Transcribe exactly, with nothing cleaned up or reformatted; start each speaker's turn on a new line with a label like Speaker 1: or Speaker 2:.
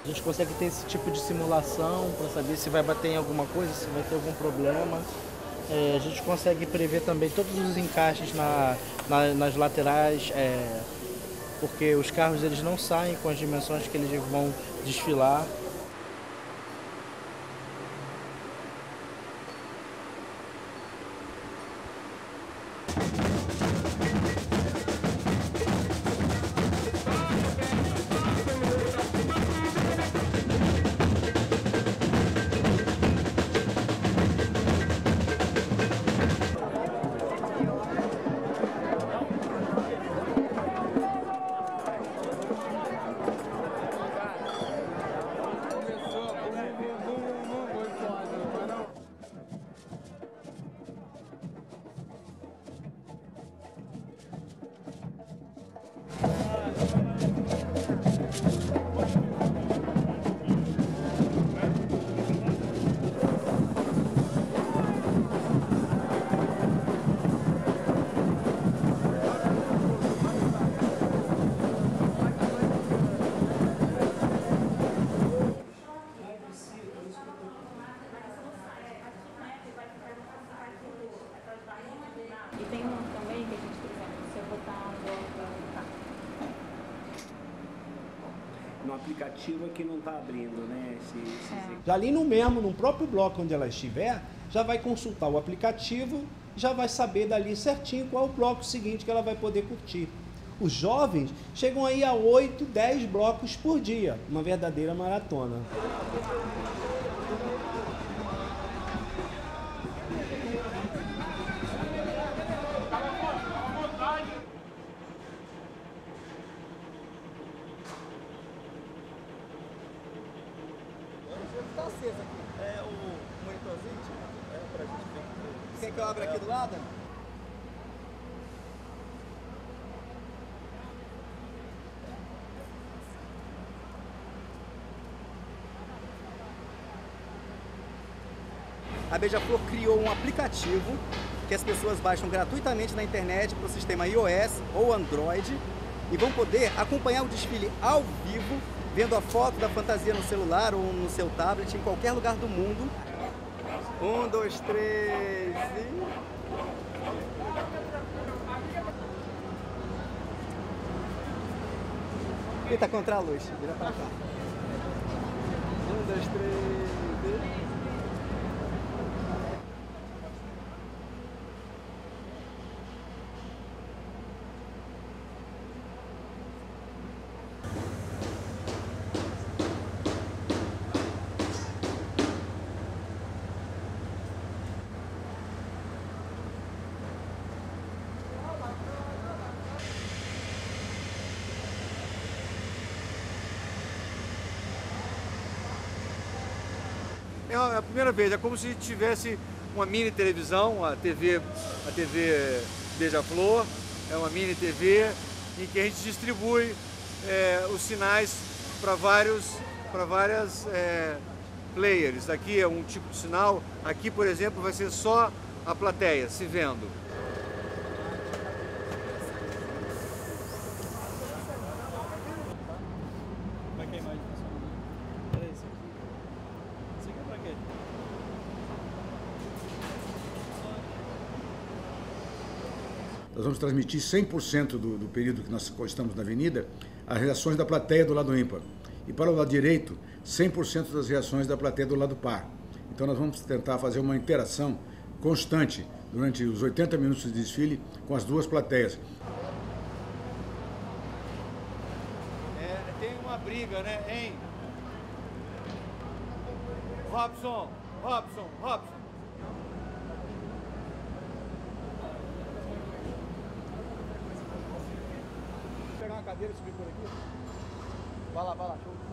Speaker 1: A gente consegue ter esse tipo de simulação para saber se vai bater em alguma coisa, se vai ter algum problema. É, a gente consegue prever também todos os encaixes na, na, nas laterais, é, porque os carros eles não saem com as dimensões que eles vão desfilar.
Speaker 2: E tem um também que a gente, por exemplo, se eu botar um bloco, tá.
Speaker 3: No aplicativo é que não está abrindo, né? Esse, esse...
Speaker 2: É.
Speaker 4: Já ali no mesmo, no próprio bloco onde ela estiver, já vai consultar o aplicativo, já vai saber dali certinho qual é o bloco seguinte que ela vai poder curtir. Os jovens chegam aí a oito, dez blocos por dia, uma verdadeira maratona.
Speaker 5: Tá aceso aqui. É o monitorzinho? É pra gente ver. Quer que eu abra aqui do lado? A Beija-Flor criou um aplicativo que as pessoas baixam gratuitamente na internet para o sistema iOS ou Android e vão poder acompanhar o desfile ao vivo, vendo a foto da fantasia no celular ou no seu tablet em qualquer lugar do mundo. Um, dois, três e... Ele tá contra a luz, vira pra cá. Um, dois, três e...
Speaker 6: É a primeira vez, é como se tivesse uma mini televisão, a T V, a T V Beija-Flor, é uma mini T V em que a gente distribui é, os sinais para vários, para várias é, players. Aqui é um tipo de sinal, aqui, por exemplo, vai ser só a plateia se vendo.
Speaker 5: Vai queimar de funcionamento. Peraí, isso aqui. Isso aqui é pra quê?
Speaker 7: Nós vamos transmitir cem por cento do, do período que nós estamos na avenida, as reações da plateia do lado ímpar. E para o lado direito, cem por cento das reações da plateia do lado par. Então nós vamos tentar fazer uma interação constante durante os oitenta minutos de desfile com as duas plateias.
Speaker 6: É, tem uma briga, né, hein? Robson, Robson, Robson.
Speaker 5: Vou pegar uma cadeira e subir por aqui. Vai lá, vai lá, show.